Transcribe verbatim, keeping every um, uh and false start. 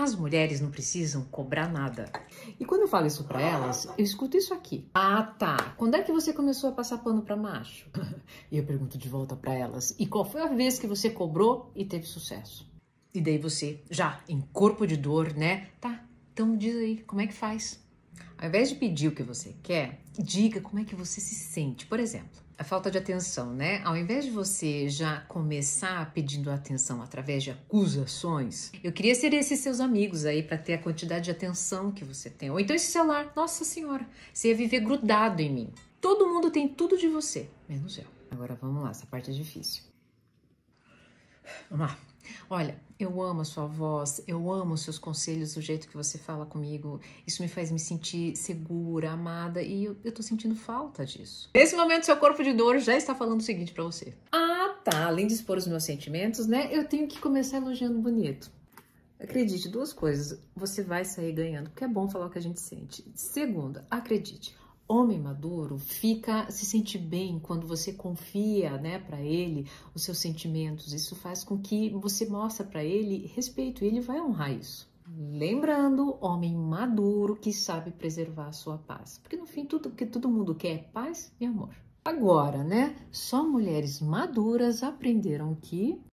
As mulheres não precisam cobrar nada. E quando eu falo isso pra elas, eu escuto isso aqui. Ah, tá. Quando é que você começou a passar pano pra macho? E eu pergunto de volta pra elas. E qual foi a vez que você cobrou e teve sucesso? E daí você, já em corpo de dor, né? Tá, então diz aí, como é que faz? Ao invés de pedir o que você quer, diga como é que você se sente. Por exemplo, a falta de atenção, né? Ao invés de você já começar pedindo atenção através de acusações, eu queria ser esses seus amigos aí para ter a quantidade de atenção que você tem. Ou então esse celular, nossa senhora, você ia viver grudado em mim. Todo mundo tem tudo de você, menos eu. Agora vamos lá, essa parte é difícil. Vamos lá. Olha, eu amo a sua voz, eu amo os seus conselhos, o jeito que você fala comigo. Isso me faz me sentir segura, amada, e eu, eu tô sentindo falta disso. Nesse momento, seu corpo de dor já está falando o seguinte pra você. Ah, tá. Além de expor os meus sentimentos, né? Eu tenho que começar elogiando bonito. Acredite, duas coisas. Você vai sair ganhando, porque é bom falar o que a gente sente. Segunda, acredite. Homem maduro fica, se sente bem quando você confia, né, para ele os seus sentimentos. Isso faz com que você mostre para ele respeito e ele vai honrar isso. Lembrando, homem maduro que sabe preservar a sua paz. Porque no fim, tudo que todo mundo quer é paz e amor. Agora, né, só mulheres maduras aprenderam que